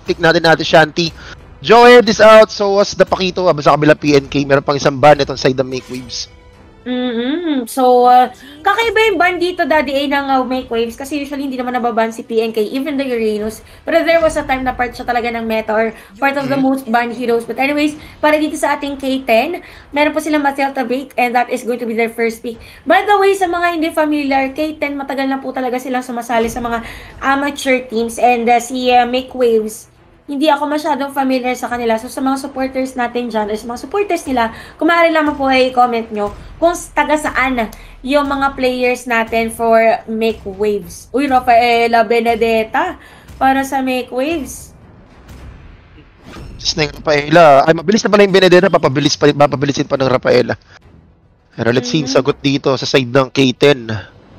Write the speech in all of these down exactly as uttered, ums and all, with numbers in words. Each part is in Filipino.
pick natin natin Shanty. Joed is out, so was the Pakito. Basta kabila P N K, meron pang isang ban itong side ng Make Waves. Mm-hmm. So, uh, kakaiba yung ban dito, Daddy A, ng uh, Make Waves kasi usually hindi naman nababan si P N K, even the Uranus. But there was a time na part siya talaga ng meta or part of the most banned heroes. But anyways, para dito sa ating K ten, meron po silang Matilda Break and that is going to be their first pick. By the way, sa mga hindi familiar, K ten, matagal na po talaga silang sumasali sa mga amateur teams and uh, si uh, Make Waves, hindi ako masyadong familiar sa kanila. So, sa mga supporters natin dyan, or sa mga supporters nila, kung maaari lamang po ay comment nyo kung taga saan yung mga players natin for Make Waves. Uy, Rafaela Benedetta para sa Make Waves. Snake Rafaela. Ay, mabilis na pala yung Benedetta. Papabilis pa, papabilisin pa ng Rafaela. Pero let's see, mm-hmm. sagot dito sa side ng K ten.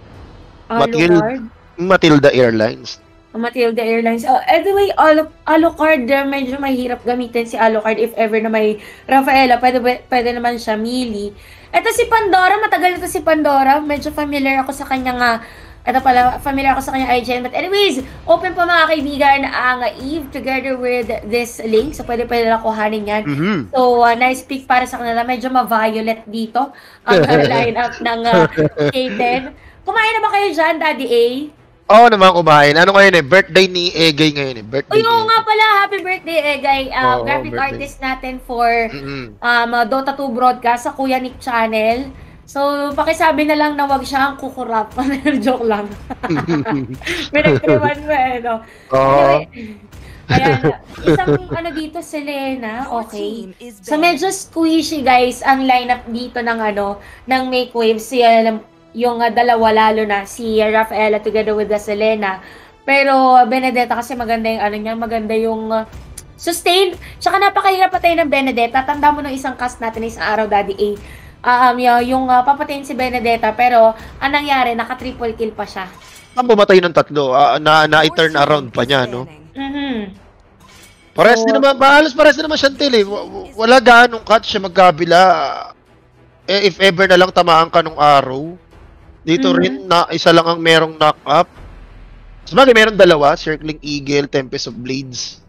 Matilda, Matilda Airlines. Matilda Airlines. Oh, anyway, Alo Alucard, medyo mahirap gamitin si Alucard if ever na may Rafaela. Pwede, pwede naman siya, Melee. Ito si Pandora, matagal na ito si Pandora. Medyo familiar ako sa kanya nga. Ito pala, familiar ako sa kanya I G N. But anyways, open po mga kaibigan ang Eve together with this link. So, pwede pwede na kuhanin yan. Mm-hmm. So, uh, nice pick para sa kanila. Medyo ma-violet dito ang line-up ng uh, K ten. Kumain na ba kayo dyan, Daddy A? Oo oh, naman kumain. Ano ngayon eh? Birthday ni Egay ngayon eh. Birthday Uy, oo nga pala. Happy birthday, Egay. Uh, oh, graphic birthday. Artist natin for mm-hmm. um, uh, Dota two broadcast sa Kuya Nick channel. So, pakisabi na lang na wag siya ang kukurap. Joke lang. Pinagtriwan mo eh, no? Oo. Ayan, isang ano dito, Selena, okay. So, medyo squishy, guys, ang lineup dito ng ano, ng Make Waves. Yung, yung uh, dalawa lalo na, si Rafaela together with the Selena. Pero, Benedetta kasi maganda yung ano niya, maganda yung uh, sustain. Tsaka napakahirap patay ng Benedetta. Tanda mo ng isang cast natin isang araw, Daddy A. Um, yung uh, papatayin si Benedetta, pero ang nangyari, naka-triple kill pa siya. Ang bumatay ng tatlo, uh, na, na-turn around pa niya, no? Mm-hmm. Pares so, din naman, halos pares din naman Chantel eh. Wala ganong cut siya magkabila. Eh, if ever na lang tamaan ka nung araw. Dito mm-hmm. rin, na isa lang ang merong knock-up. Sabagay, meron dalawa, Circling Eagle, Tempest of Blades.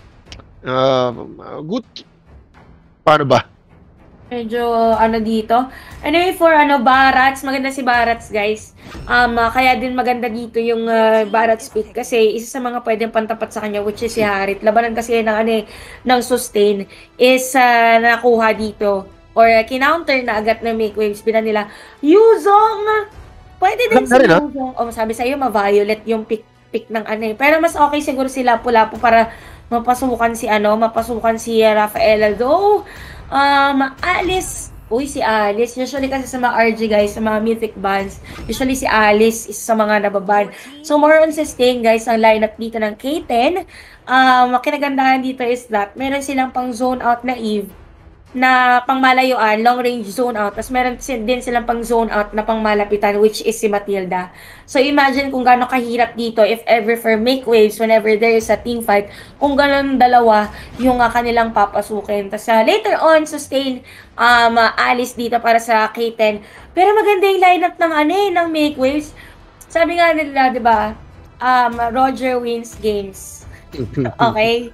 Uh, good. Paano ba? Medyo ano dito. Anyway, for ano Barats, maganda si Barats, guys. Um, uh, kaya din maganda dito yung uh, Barats pick kasi isa sa mga pwedeng pantapat sa kanya which is si Harit. Labanan kasi ng ano eh, ng sustain is uh, nakuha dito or uh, kinounter na agad na Make Waves pina nila. Yuzong! Pwede din si Yuzong. O, sabi sa iyo ma-violet yung pick pick ng ano eh. Pero mas okay siguro si Lapu-Lapu para mapasukan si ano, mapasukan si uh, Rafaela though. Um, Alice, uy si Alice, usually kasi sa mga R G guys, sa mga mythic bands, usually si Alice is sa mga nababan. So more on sustain guys, ang lineup dito ng K ten, um, kinagandahan dito is that, meron silang pang zone out na Eve, na pangmalayuan, long range zone out, tapos meron din silang pang zone out na pangmalapitan which is si Matilda. So imagine kung gaano kahirap dito if ever for Make Waves whenever there is a team fight, kung gano'n dalawa yung uh, kanilang papasukin. Tapos uh, later on, sustain um, uh, Alice dito para sa K ten. Pero maganda yung lineup ng ano eh, ng Make Waves. Sabi nga nila, di ba, um, Roger wins games. Okay?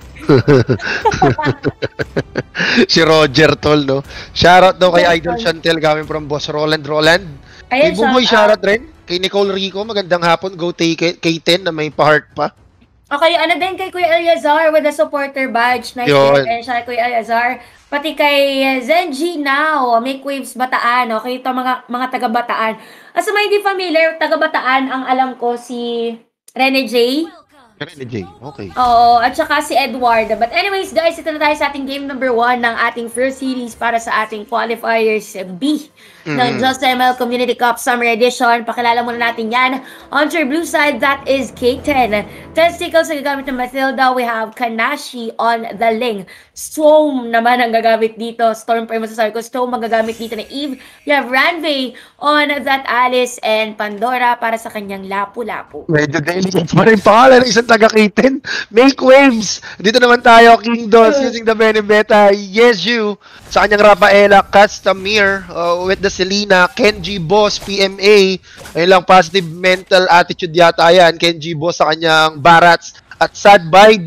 Si Roger Tol, no? Shoutout daw kay Idol Chantel coming from Boss Roland Roland. Kay Buboy, shoutout rin. Kay Nicole Rico, magandang hapon. Go take K ten na may pa-heart pa. Okay, ano din kay Kuya Eliazar with the supporter badge. Nice din. And siya Kuya Eliazar. Pati kay Zenji Now, Make Waves Bataan. Okay, ito mga, mga taga-Bataan. As mga hindi familiar, taga-Bataan, ang alam ko si Rene J. Rene J, okay. Oo, at saka si Edward. But anyways, guys, ito na tayo sa ating game number one ng ating first series para sa ating qualifiers B mm-hmm. ng Just M L Community Cup Summer Edition. Pakilala muna natin yan. On your blue side, that is K ten. Testicles ang gagamit ng Matilda. We have Kanashi on the Ling. Storm naman ang gagamit dito. Storm pa yung masasabi ko. Storm ang gagamit dito na Eve. You have Ranvey on that Alice and Pandora para sa kanyang Lapu-Lapu. Medyo delicate pa rin pangalan ng isang taga K ten. Make Waves. Dito naman tayo, King Dos using the Benebeta. Yes, you. Sa kanyang Rafaela, Castamir uh, with the Selena, Kenji Boss, P M A. Ayun lang, positive mental attitude yata yan. Kenji Boss sa kanyang Barats at Sad Vibes.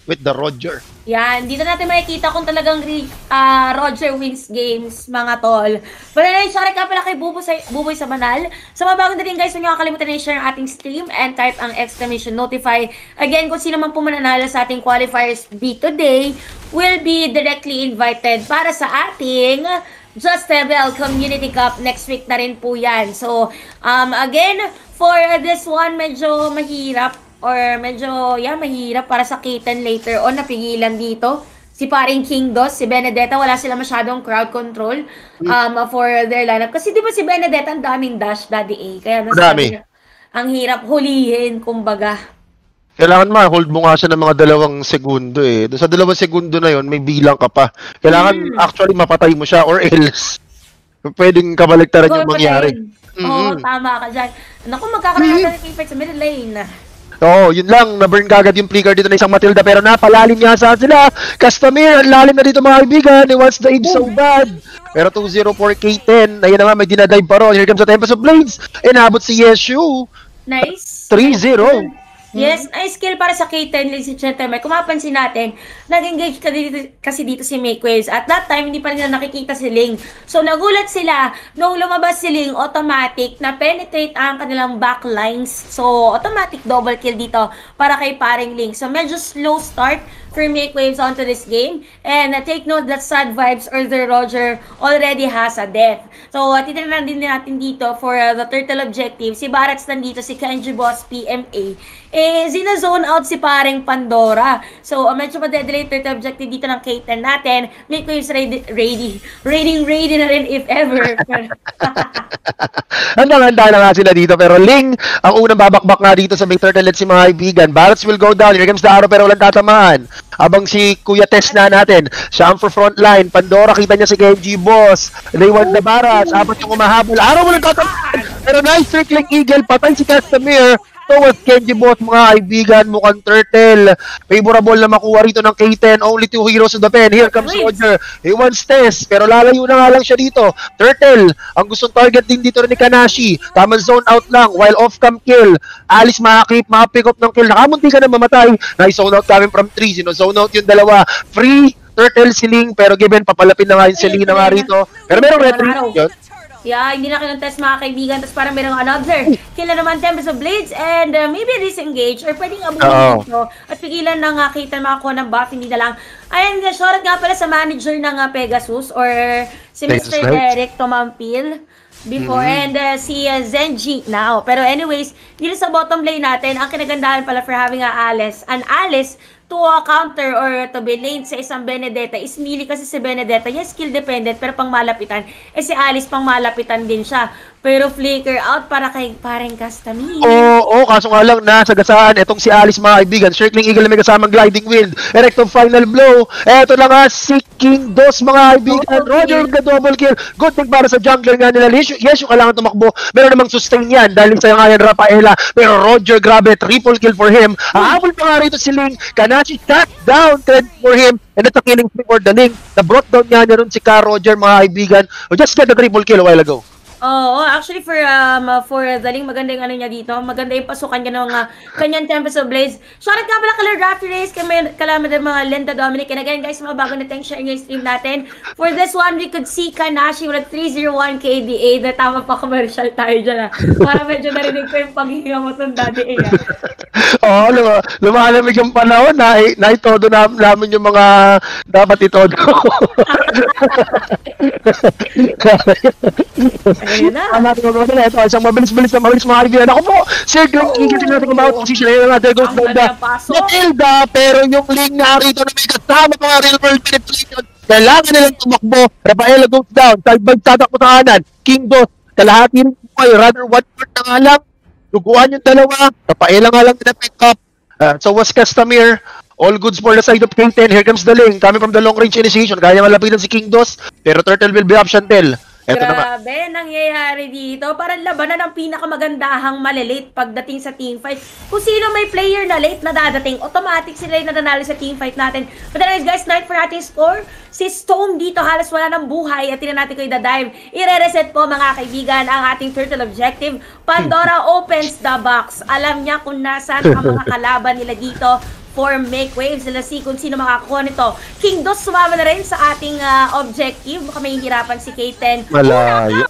with the Roger. Yan, dito natin makikita kung talagang uh, Roger wins games, mga tol. But anyway, sorry ka pala kay Buboy sa, Buboy sa Banal. Sa mga bagong din guys, huwag niyo kakalimutan na i-share ang ating stream and type ang exclamation notify. Again, kung sino man po mananalo sa ating qualifiers B today, will be directly invited para sa ating Just Rebel Community Cup. Next week na rin po yan. So, um, again, for this one, medyo mahirap. Or medyo, yeah, mahirap para sa Katen later on. Napigilan dito. Si paring King Dos, si Benedetta, wala sila masyadong crowd control um, for their lineup. Kasi di ba si Benedetta, ang daming dash, Daddy A. Kaya nasabi niya, ang hirap hulihin, kumbaga. Kailangan ma-hold mo nga siya ng mga dalawang segundo eh. Doon sa dalawang segundo na yon may bilang ka pa. Kailangan hmm. actually mapatay mo siya or else pwedeng kabaligtaran yung mangyari. Oo, mm-hmm. oh, tama ka dyan. Naku, magkakaroon mm-hmm. ng fight sa middle lane. Oo, oh, yun lang. Na-burn kagad yung flicker dito na isang Matilda pero napalalim niya sa sila. Castamir, ang lalim na dito mga kaibigan. He wants the age so bad. Pero two zero four K ten. Ayun na nga, may dinadive pa ron. Here comes the Tempest of Blades. Inabot si Yeshu. Nice. three zero. Yes, nice skill para sa K ten, ladies and gentlemen. Kung mapansin natin, nag-engage ka dito, kasi dito si Makewaves. At that time, hindi pa nila nakikita si Ling. So, nagulat sila. Nung lumabas si Ling, automatic na penetrate ang kanilang backlines. So, automatic double kill dito para kay paring Ling. So, medyo slow start for Makewaves onto this game. And uh, take note that Sad Vibes or the Roger already has a death. So, uh, titignan din natin dito for uh, the turtle objective. Si Barats nandito, si Kenji Boss P M A. Eh, zina-zone out si paring Pandora. So, uh, medyo madedelay turtle objective dito ng K ten natin. Makewaves ready, ready. Raiding, ready na rin if ever. Handa-handa na nga sila dito. Pero Ling, ang unang babakbak nga dito sa big turtle at si mga kaibigan. Barats will go down. Here comes the arrow pero walang tatamaan. Abang si Kuya Tess na natin. Siya ang for front line. Pandora, kita niya si Kenji Boss. They want the Barats. Apat yung umahabol. Araw mo lang tatamaan. Pero nice circling eagle. Patay si Castamir. So was Kenji Boss, mga kaibigan. Mukhang turtle. Favorable na makuha rito ng K ten. Only two heroes to the pen. Here comes Roger. He wants Tess. Pero lalayo na nga lang siya dito. Turtle. Ang gustong target din dito ni Kanashi. Tamang zone out lang. While off-cam kill. Alice makakip. Makapick up ng kill. Nakamunti ka na mamatay. Nice zone out coming from three. Sino zone out yung dalawa. Free. Turtle siling. Pero given, papalapin na nga yung Selena nga rito. Pero merong red ring yun. Yeah, hindi na kinontes mga kaibigan. Tapos parang merong another. Kill na naman Tempest of Blades and uh, maybe disengage or pwedeng abunin dito. At pigilan na nga kita makakuha ng buff. Hindi na lang. Ayan, shoutout nga pala sa manager ng uh, Pegasus or si Mister Derek Tomampil before mm-hmm. and uh, si uh, Zenji now. Pero anyways, dito sa bottom lane natin, ang kinagandahan pala for having a Alice. An Alice to uh, counter or to be lane sa isang Benedetta is melee kasi si Benedetta, yes, skill dependent pero pang malapitan. Eh si Alice pang malapitan din siya. Pero flicker out para kay parang Castamir. Oo, oh, oh, kaso nga lang nasagasaan itong si Alice mga kaibigan. Circling Eagle na may kasamang gliding wind. Erective final blow. Eto na nga si King Dos mga kaibigan. Oh, Roger with the double kill. Good thing para sa jungler nga nila. Yes, yung kailangan tumakbo. Meron namang sustain yan dahil sa nga yan Rafaela. Pero Roger, grabe, triple kill for him. Aabol pa nga rito si Ling. Kanashi cut down, trend for him. And that's a killing spree for the Ling. Na-brought down nga niya rin si Ka Roger mga kaibigan. Who just get the triple kill a while ago. Oo, oh, actually for um for the Ling, maganda yung ano niya dito. Maganda yung pasukan niya ng uh, kanyang Tempest of Blades. Shoutout nga pala kala Rafi Reyes, kalaman ng mga Linda Dominic. And again guys, mga bago na tayong share yung stream natin. For this one, we could see Kanashi with a three oh one K D A. Na tama pa commercial tayo dyan ah. Para medyo narinig ko yung paghihinga mo itong Daddy A ah. Oo, lum lumalamig yung panahon. Na naitodo na namin yung mga dapat itodo. Ayun na. Ang natin mga mga ito, isang mabilis-bilis na mabilis mga kaibigan. Ako po, Sir Greg, ikigil natin kung bakit position na yun natin. Goes Matilda. Matilda, pero yung Ling na rito na may kasama mga real world penetration. Kailangan nilang tumakbo. Rafaela goes down. Talbag tatakbo sa kanan. King Dos, kalahati rin po kayo. Rather one part na nga lang. Duguan yung dalawa. Rafaela nga lang na-pick up. Uh, so was Castamir. All goods for the side of K ten. Here comes the Ling. Coming from the long range initiation. Kaya malapitan si King Dos. Pero Turtle will be up Chantel. Eto Grabe, naman. Nangyayari dito. Parang labanan ng pinakamagandahang malilate pagdating sa teamfight. Kung sino may player na late na dadating, automatic sila yung nananalo sa teamfight natin. But anyways guys, night for nating score. Si Stone dito halos wala ng buhay at tinan natin ko i-dive. I-reset po mga kaibigan ang ating turtle objective. Pandora opens the box. Alam niya kung nasaan ang mga kalaban nila dito. for Make Waves. Sila si kung sino makakakuha nito. King Dos sumama na rin sa ating uh, objective. Baka may hihirapan si K ten. Malayo.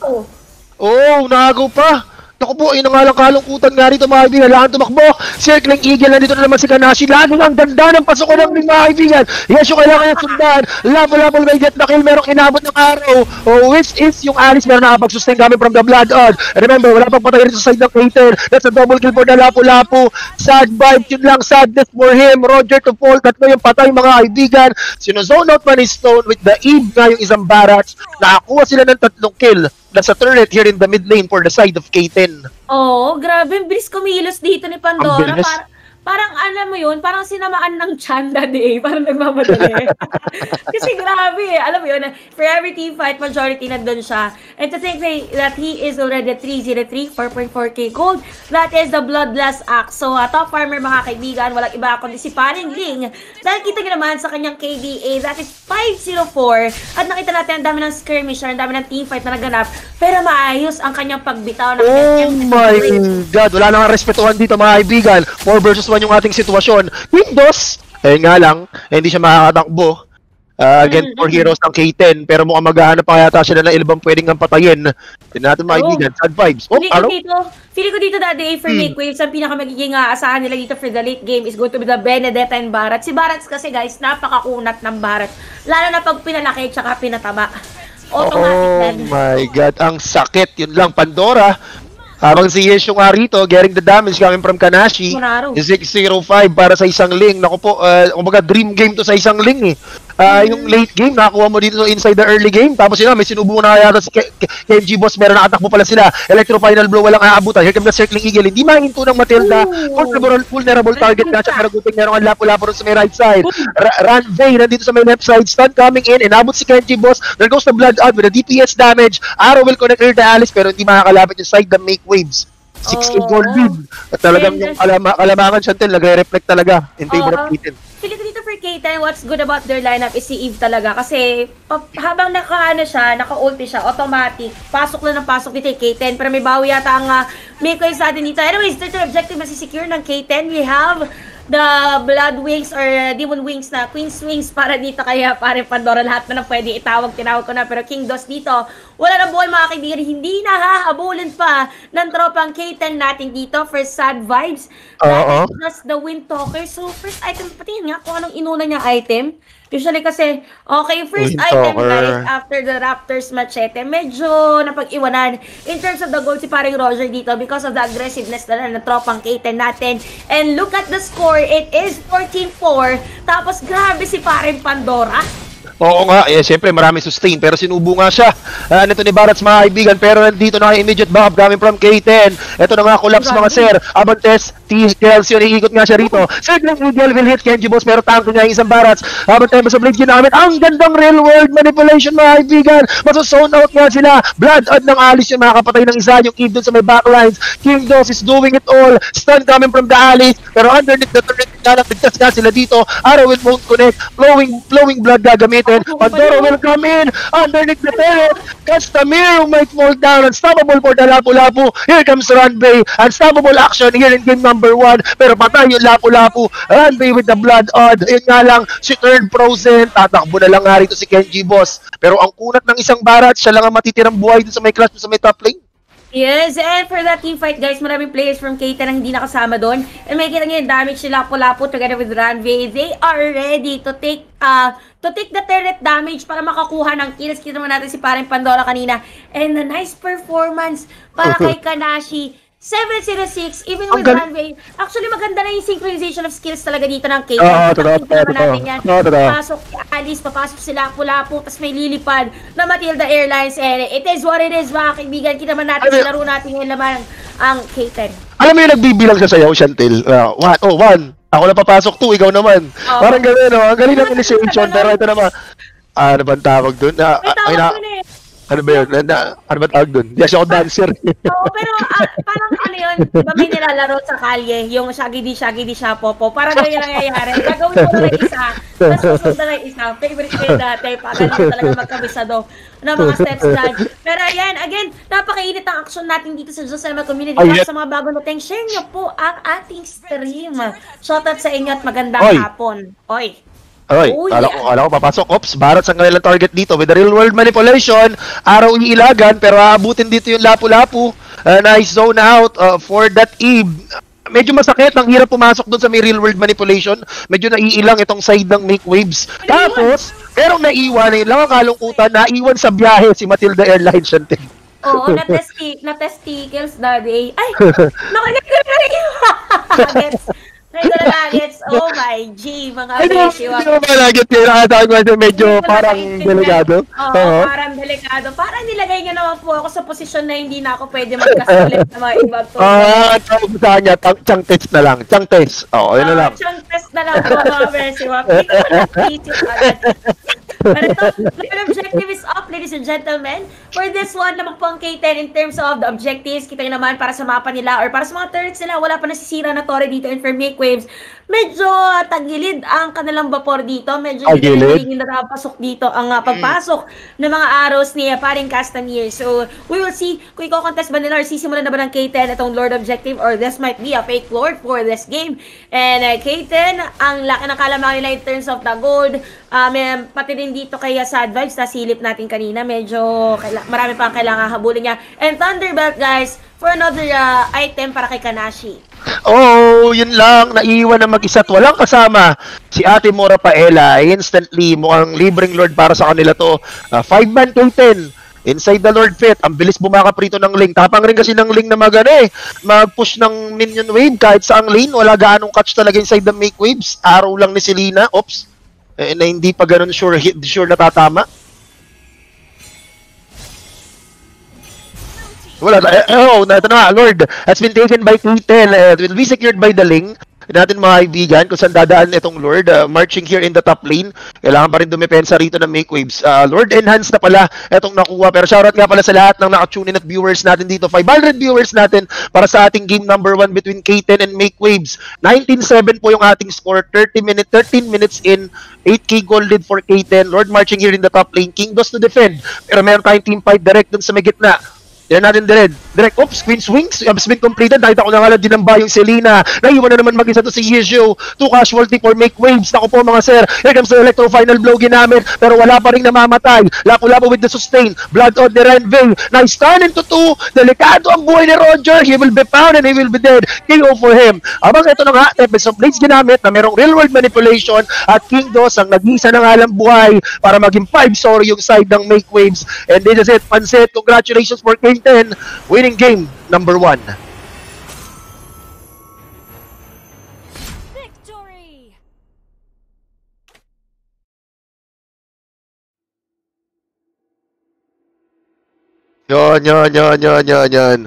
Oh, nagaw pa. Naku po, yun nga lang kalungkutan nga rito mga kaibigan. Kailangan tumakbo. Circling Eagle, nandito na naman si Kanashi. Laging ang ganda ng pasok ng mga kaibigan. Yes, yung kailangan yung sundan. Labo-labo may get na kill. Merong inabot ng araw. Oh, which is yung Alice. Meron nakapag-sustain kami from the blood on. Remember, wala pang patay rin sa side ng K ten. That's a double kill for the Lapu-Lapu. Sad vibe, yun lang. Sadness for him. Roger to fall. Tatlo yung patay mga kaibigan. Sinozone out man is Stone with the Eve nga yung isang barracks. Nakakuha sila ng tatlong kill. Nasa turret here in the mid lane for the side of K ten. Oo, oh, grabe. Bilis kumilos dito ni Pandora. Par parang alam mo yun, parang sinamaan ng Chanda Day. Parang nagmamadali. Kasi grabe eh. Alam mo yun, for every team fight, majority nandun siya. And to think that he is already three oh three, four point four K gold. That is the Bloodlust Axe. So, uh, top farmer mga kaibigan, walang iba kundi si Paring Ling. Dahil kita nyo naman sa kanyang K D A, that is five oh four. At nakita natin, ang dami ng skirmisher, ang dami ng team fight na naganap. Pero maayos ang kanyang pagbitaw. Oh my God, wala nang respetuhan dito mga kaibigan. four versus one yung ating sitwasyon. Windows, eh nga lang, eh, hindi siya makakatakbo uh, against four heroes ng K ten. Pero mukhang maghahanap pa yata sila ng ilbang pwedeng ng patayin. Tignan natin mga kaibigan, sad vibes. Oh, feeling ko dito, feeling ko dito dati for hmm. Make Waves, ang pinaka magiging uh, asahan nila dito for the late game is going to be the Benedetta and Barat. Si Barat kasi guys, napakakunat ng Barat. Lalo na pag pinalaki tsaka pinataba. Automatic oh then. My God, ang sakit. Yun lang, Pandora. Habang si Yes yung nga rito, getting the damage coming from Kanashi. six oh five para sa isang Ling. Naku po, uh, kumbaga dream game to sa isang Ling eh. Uh, mm. Yung late game, nakakuha mo dito inside the early game. Tapos yun, may sinubo na kaya si K M G Boss, meron nakatakbo pala sila. Electro Final Blow, walang aabutan. Here comes the Circling Eagle. Hindi mahinto ng Matilda. Vulnerable, vulnerable target na siya. Pero good thing meron ang Lapu-Lapu sa may right side. Ranvey, nandito sa may left side. Stun coming in. Inabot si K M G Boss. There goes the blood out with a D P S damage. Arrow will connect here to Alice, pero hindi makakalapit yung side the Make Waves. six K oh. gold lead. At talagang yung kalama kalamangan Chantel, nagre-reflect talaga in favor oh. of K ten. Feeling ko dito for K ten, what's good about their lineup is si Eve talaga. Kasi habang naka-ano siya, naka-ulti siya, automatic, pasok na ng pasok dito kay K ten. Pero may bawi yata ang uh, Make Waves natin dito. Anyways, third objective na si-secure ng K ten. We have the Blood Wings or uh, Demon Wings na Queen's Wings para dito. Kaya pare Pandora, lahat na nang pwede itawag, tinawag ko na. Pero King Dos dito, wala na buhay mga kaibigan. Hindi nahahabulin pa ng tropang K ten natin dito for sad vibes. That is just the Wind Talker. So first item, patingin nga kung anong inuna niya item. Usually kasi, okay, first Wind item Talker. Guys, after the Raptors Machete, medyo napag-iwanan in terms of the goal si paring Roger dito because of the aggressiveness na ng tropang K ten natin. And look at the score, it is fourteen four. Tapos grabe si paring Pandora. Oo nga, eh, siyempre marami sustain pero sinubo nga siya. Uh, nito ni Barats mga kaibigan, pero nandito na immediate backup coming from K ten. Ito na nga, collapse mga sir. Abantes, T Kelsey, iikot nga siya rito. Circling Eagle will hit Kenji Boss, pero tanko niya yung isang Barats. Abantes, sa blade ginamit. Ang gandang real world manipulation mga kaibigan. Maso-zone out nga sila. Blood out ng Alice yung makakapatay ng isa. Yung Eve dun sa may backlines. King Dos is doing it all. Stun coming from the Alice. Pero underneath the turret, nalagtigtas nga sila dito. Arrow will won't connect. Flowing, flowing blood gagamit. Pandora will come in underneath the turret. Castamiro might fall down. Unstoppable for the Lapu-Lapu. Here comes Ranvey. Unstoppable action here in game number one. Pero patay yung Lapu-Lapu. Ranvey with the blood odd. Yun nga lang, si turned frozen. Tatakbo na lang nga rito si Kenji Boss. Pero ang kunat ng isang Barat, siya lang ang matitirang buhay dun sa may clash sa may top lane. Yes, and for that team fight guys, maraming players from K ten ang hindi nakasama doon. And may kita nyo yung damage si Lapu-Lapu together with Ranvey. They are ready to take uh, to take the turret damage para makakuha ng kills. Kita naman natin si paring Pandora kanina. And a nice performance para kay Kanashi. seven oh six, even with Ranvey. Actually, maganda na yung synchronization of skills talaga dito ng K ten. Oo, totoo, totoo. Papasok si Alice, papasok si Lapu-Lapu, tapos may lilipad na Matilda Airlines. And it is what it is, mga kaibigan. Kita naman natin sa laro natin ngayon naman ang K ten. Alam mo yung nagbibilang siya sa'yo, Chantel? Uh, one, oh, one. Ako na papasok, two, ikaw naman. Oh. Parang gano'n, no? Ang galing ng initiation, pero ito naman, ano bang tawag dun? Uh, may tawag dun eh. Ano ba yun? Na, ano ba tawag doon? Hindi ako dancer. Oo, pero ah, parang ano yun, di ba may nilalaro sa kalye, yung shaggy di shaggy di siya popo, parang ganyan nangyayari. Gagawin mo na lang isa, tapos susunod na lang isa. Favorite ko yun dati, pagaling talaga magkabisado ng mga steps dyan. Pero ayan, again, napakainit ang action natin dito sa Josema Community. Ay, sa mga bago natin, share nyo po ang ating stream. Shoutout sa inyo at magandang Oy. hapon. Oy. Oy, oh, kala ko, kala ko papasok. Ops, Barat sa kanilang target dito with the real world manipulation. Araw iilagan, pero aabutin dito yung lapu-lapu. Uh, nice zone out uh, for that Eve. Medyo masakit, ang hirap pumasok doon sa may real world manipulation. Medyo naiilang itong side ng Make Waves. Tapos, merong naiwan, eh, lang ang kalungkutan, naiwan sa biyahe si Matilda Airlines, Shantel. Oo, na-testi na-testicles, daddy. Ay, nakinig ko na rin. Gets. Nuggets, oh my G, mga beshi. Hindi mo ba nuggets yun? Nakatawag ko medyo parang delikado. Oo, uh-huh. parang delikado. Parang nilagay niya naman po ako sa posisyon na hindi na ako pwede magkasulit sa mga ibang to. Ah, tawag ko sa kanya, chunk test na lang. Chunk test. Oo, yun na lang. Chunk test na lang po, mga beshi. Hindi ko na-isip agad. Pero ito, the objective is up, ladies and gentlemen. For this one, naman po ang K ten in terms of the objectives, kita nyo naman para sa mapa nila or para sa mga turrets nila, wala pa nasisira na torre dito in for Make Waves. Medyo tagilid ang kanilang vapor dito. Medyo hindi na napasok dito ang uh, pagpasok ng mga arrows ni uh, paring Castanier. So, we will see kung iko-contest ba nila or sisimulan na ba ng K ten itong Lord Objective or this might be a fake Lord for this game. And uh, K ten, ang laki ng kalamangan nila in terms of the gold. Um, pati din dito kay uh, Sad Vibes, nasilip natin kanina. Medyo marami pa ang kailangan habulin niya. And Thunderbelt, guys, for another uh, item para kay Kanashi. Oh, yun lang. Naiwan na mag-isa at walang kasama si Ate Mora Paela. Instantly, mukhang libreng Lord para sa kanila to. Uh, five man K ten. Inside the Lord Fit. Ang bilis bumakap rito ng lane. Tapang rin kasi ng lane na magana eh. Mag-push ng minion wave kahit sa ang lane. Wala gaanong catch talaga inside the Make Waves. Araw lang ni Selena. Oops. Eh, na hindi pa ganun sure, sure natatama. Wala, oh, ito na, Lord has been taken by K ten. Uh, it will be secured by the Ling. Natin mga kaibigan, kung saan dadaan itong Lord, uh, marching here in the top lane. Kailangan pa rin dumepensa rito ng Make Waves. Uh, Lord enhanced na pala itong nakuha. Pero shoutout nga pala sa lahat ng nakatune in at viewers natin dito. five hundred viewers natin para sa ating game number one between K ten and Make Waves. nineteen seven po yung ating score. thirty minutes, thirteen minutes in. eight K gold lead for K ten. Lord marching here in the top lane. King Dos to defend. Pero meron tayong team fight direct dun sa may gitna. Yan natin direct. Direct, oops, Queen Swings. Has been completed. Nakita ko na nga lang dinamba yung Selena. Naiwan na naman mag-isa to si Yeshu. Two casualty for Make Waves. Naku po mga sir. Here comes the electro final blow ginamit. Pero wala pa rin namamatay. Lapo-lapo with the sustain. Blood on the Renville. Nice turn into two. Delikado ang buhay ni Roger. He will be found and he will be dead. K O for him. Abang ito na nga. Tempest of Blades ginamit na merong real world manipulation. At King Dos ang nag-isa ng alam buhay para maging five sorry yung side ng Make Waves. And this is it. Pansit. Congratulations for K ten. Winning game number one. Victory! Yon, yon, yon, yon, yon, yon.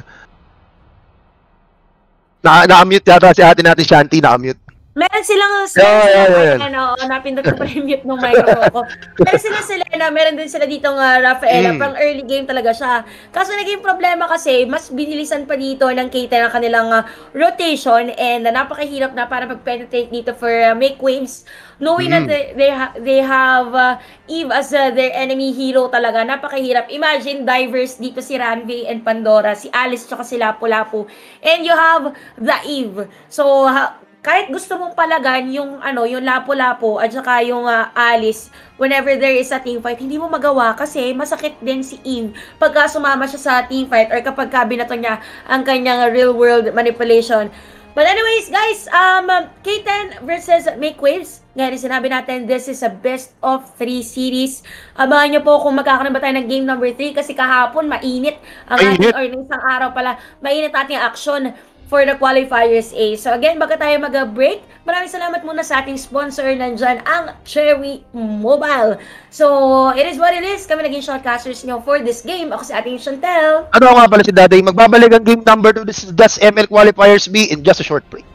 Na, na-mute yata si ate natin Shanti, na-mute. Meron silang yeah, yeah, yeah. ano, napindot ko pa yung mute ng microphone ko. Meron sila Selena, meron din sila ditong uh, Rafaela, mm. pang early game talaga siya. Kaso naging problema kasi, mas binilisan pa dito ng K ten ang kanilang uh, rotation and uh, napakahirap na para mag-penetrate dito for uh, Make Waves. Knowing mm. that they, they, ha they have uh, Eve as uh, their enemy hero talaga, napakahirap. Imagine divers dito si Ranvey and Pandora, si Alice tsaka si Lapu-Lapu. And you have the Eve. So, uh, kahit gusto mong palagan yung ano, yung Lapu-Lapu at saka yung uh, Alice, whenever there is a team fight, hindi mo magawa kasi masakit din si Eve pagka sumama siya sa team fight or kapag kabinato niya ang kanyang real world manipulation. But anyways, guys, um, K ten versus Make Waves. Ngayon, sinabi natin, this is a best of three series. Abangan nyo po kung magkakaroon ba tayo ng game number three kasi kahapon, mainit ang ating, or isang araw pala, mainit ating action for the qualifiers A. So again, baga tayo mag-break, maraming salamat muna sa ating sponsor. Nandyan ang Cherry Mobile. So, it is what it is. Kami naging shortcasters nyo for this game. Ako si ating Chantel. Ano nga pala si Daday? Magbabalik ang game number two. This is just M L Qualifiers B in just a short break.